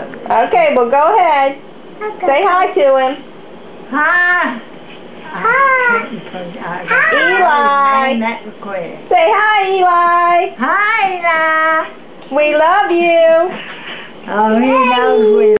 Okay, well go ahead. Okay. Say hi to him. Hi. Eli. Say hi, Eli. Hi, Ella. We love you. Oh, he loves me.